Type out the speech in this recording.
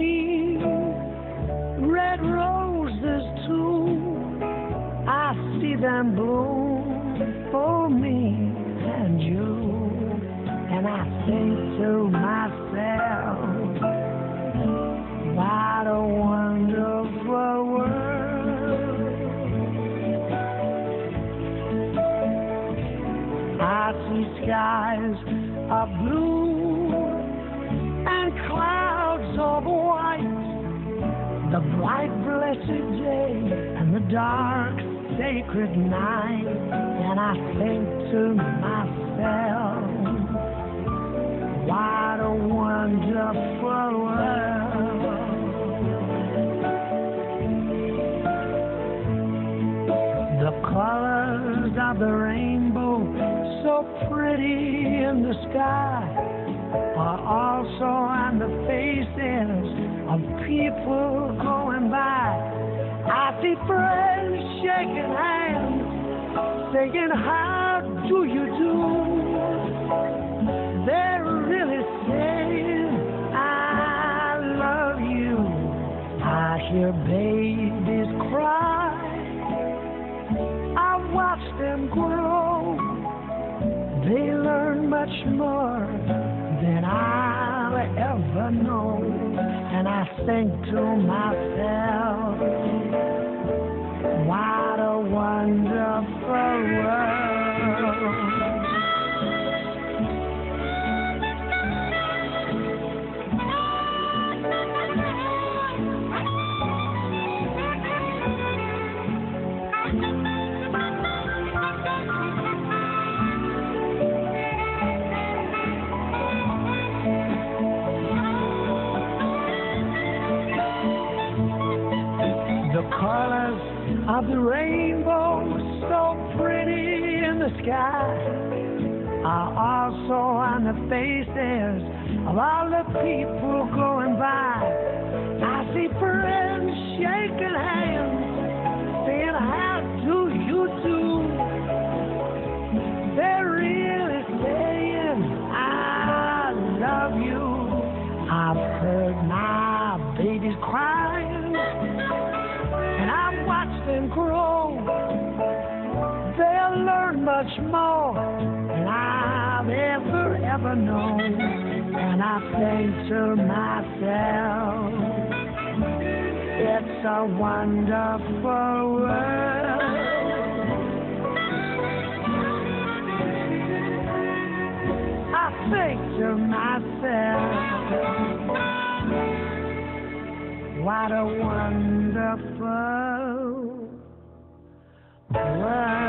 green, red roses too. I see them bloom for me and you. And I think to myself, what a wonderful world. I see skies of blue and clouds of white, the bright blessed day and the dark sacred night. And I think to myself, what a wonderful world. The colors of the rainbow, so pretty in the sky, are also on the faces of people going by. I see friends shaking hands, saying, how do you do? They're really saying, I love you. I hear babies cry, I watch them grow. They learn much more than I'll ever know. And I think to myself, what a wonderful world. The colors of the rainbow, so pretty in the sky, are also on the faces of all the people going by. I see friends shaking hands, saying, how do you do? They're really saying, I love you. I've heard my babies crying, and I've watched them grow. They'll learn much more than I've ever known. And I think to myself, it's a wonderful world. I think to myself, what a wonderful world.